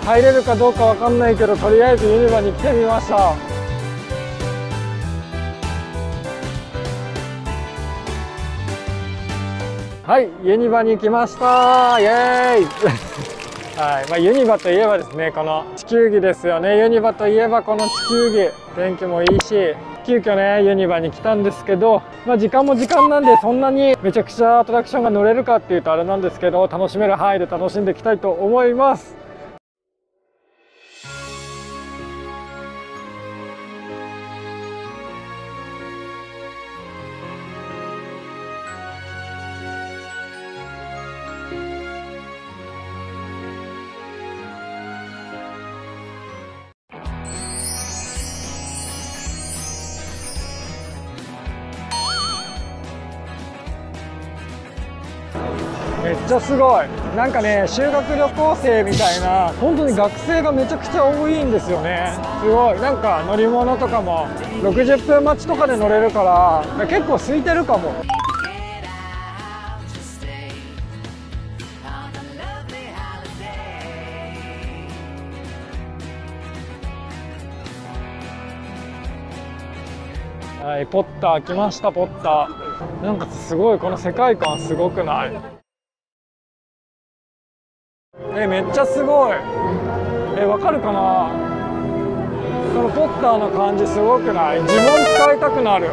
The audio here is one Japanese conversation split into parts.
入れるかどうかわかんないけど、とりあえずユニバに来てみました。はい、ユニバに来ました。イエーイはい、ユニバといえばですね、この地球儀ですよね。ユニバといえばこの地球儀、天気もいいし、急遽ねユニバに来たんですけど、時間も時間なんで、そんなにめちゃくちゃアトラクションが乗れるかっていうとあれなんですけど、楽しめる範囲で楽しんでいきたいと思います。めっちゃすごい。なんかね、修学旅行生みたいな、本当に学生がめちゃくちゃ多いんですよね。すごい。なんか乗り物とかも60分待ちとかで乗れるから、結構空いてるかも。はい、ポッター来ました。ポッターなんかすごい、この世界観すごくない？めっちゃすごい。わかるかな？このポッターの感じすごくない？自分使いたくなる。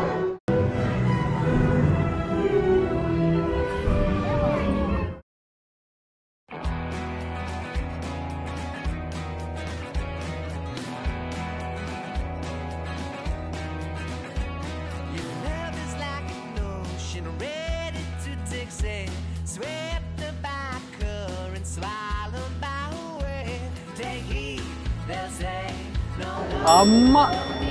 甘っ。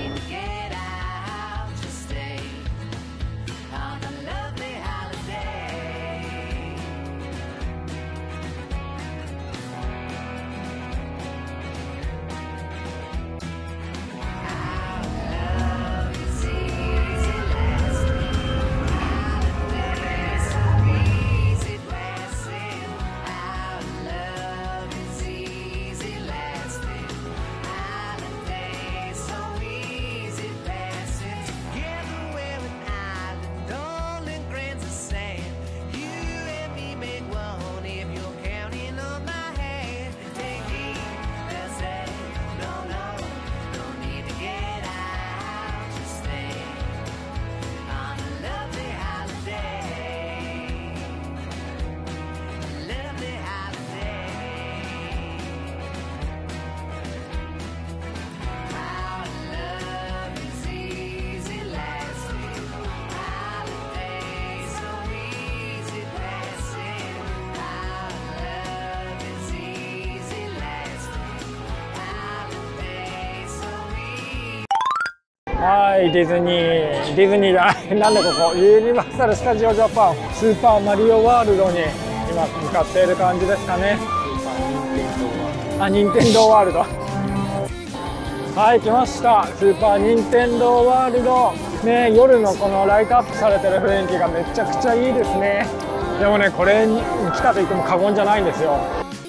はい、ディズニーじゃない、なんだここ、ユニバーサル・スタジオ・ジャパンスーパーマリオワールドに今向かっている感じですかね。任天堂ワールド。はい、来ました。スーパー・ニンテンドーワールドね。夜のこのライトアップされてる雰囲気がめちゃくちゃいいですね。でもね、これに来たと言っても過言じゃないんですよ。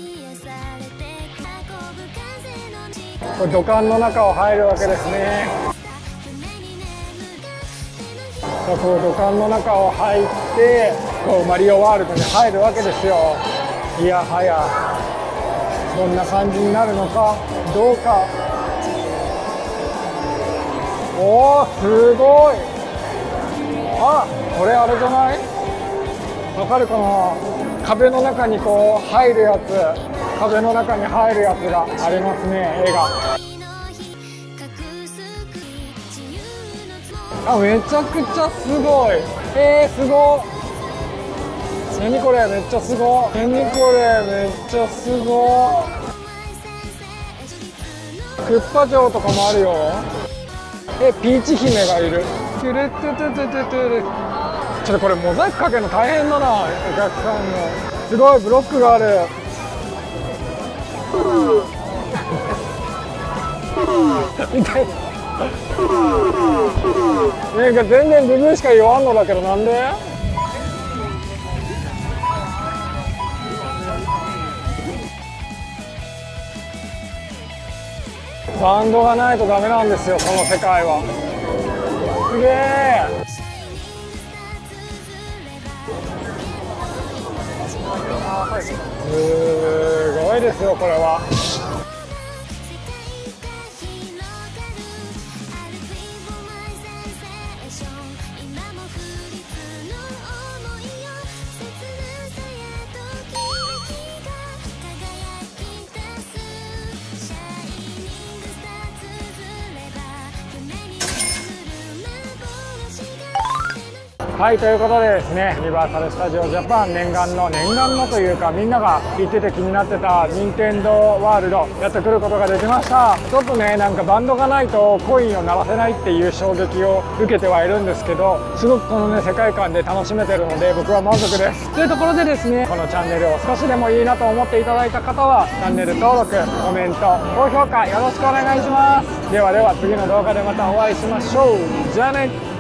これ土管の中を入るわけですね。こう土管の中を入ってこうマリオワールドに入るわけですよ。いやはやどんな感じになるのかどうか。おー、すごい。あ、これあれじゃない？わかるかな？壁の中にこう入るやつ、壁の中に入るやつがありますね、絵が。あ、めちゃくちゃすごい。すごい。何これ、めっちゃすごい。何これ、めっちゃすごい。クッパ城とかもあるよ。ピーチ姫がいる。トゥルトゥトゥトゥトゥトゥル。ちょっとこれモザイクかけるの大変だな、お客さんの。すごい、ブロックがある。みたいな。なんか全然部分しか言わんのだけど、なんで？ バンドがないとダメなんですよ、この世界は。すげえ。すごいですよ、これは。はい、ということでですね、ユニバーサル・スタジオ・ジャパン念願のというか、みんなが言ってて気になってた任天堂ワールドやってくることができました。ちょっとね、なんかバンドがないとコインを鳴らせないっていう衝撃を受けてはいるんですけど、すごくこのね世界観で楽しめてるので僕は満足です。というところでですね、このチャンネルを少しでもいいなと思っていただいた方はチャンネル登録、コメント、高評価よろしくお願いします。ではでは次の動画でまたお会いしましょう。じゃあね。